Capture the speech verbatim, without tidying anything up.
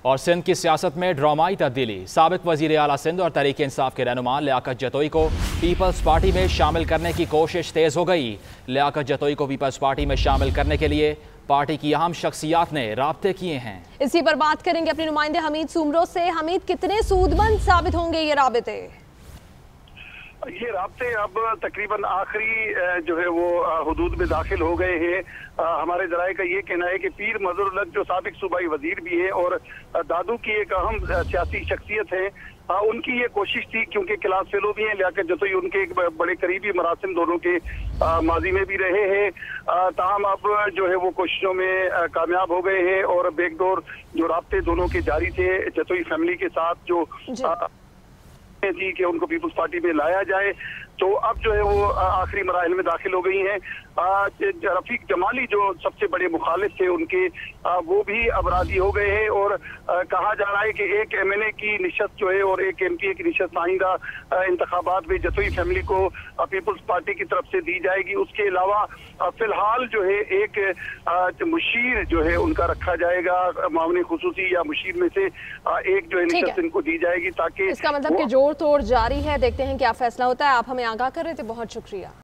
और सिंध की सियासत में ड्रामाई तब्दीली। साबिक वजीर आला सिंध और तहरीक इंसाफ के रहनुमा लियाकत जतोई को पीपल्स पार्टी में शामिल करने की कोशिश तेज हो गई। लियाकत जतोई को पीपल्स पार्टी में शामिल करने के लिए पार्टी की अहम शख्सियात ने राब्ते किए हैं। इसी पर बात करेंगे अपने नुमाइंदे हमीद सुमरो से। हमीद, कितने सूदमंद साबित होंगे ये राब्ते? ये राब्ते अब तकरीबन आखिरी जो है वो हुदूद में दाखिल हो गए हैं। हमारे जराये का ये कहना है कि पीर मजरुल्लक जो साबिक सूबाई वजीर भी है और दादू की एक अहम सियासी शख्सियत है, उनकी ये कोशिश थी, क्योंकि क्लास फेलो भी हैं लियाकत जतोई, उनके एक बड़े करीबी मरासिम दोनों के माजी में भी रहे हैं। ताहम अब जो है वो कोशिशों में कामयाब हो गए हैं और बैकडोर जो राब्ते दोनों के जारी थे जतोई फैमिली के साथ जो थी कि उनको पीपल्स पार्टी में लाया जाए, तो अब जो है वो आखिरी मराहल में दाखिल हो गई हैं। रफीक जमाली जो सबसे बड़े मुखालिफ थे उनके, वो भी अब राजी हो गए हैं और कहा जा रहा है कि एक एम एन ए की निशस्त जो है और एक एम पी ए की निशस्त आइंदा इंतखाबात में जतोई फैमिली को पीपल्स पार्टी की तरफ से दी जाएगी। उसके अलावा फिलहाल जो है एक मुशीर जो है उनका रखा जाएगा, मामले खुसूसी या मुशीर में से एक जो है निशस्त इनको दी जाएगी, ताकि इसका मतलब कि जोड़ तोड़ जारी है। देखते हैं क्या फैसला होता है। आप हमें आगाह कर रहे थे, बहुत शुक्रिया।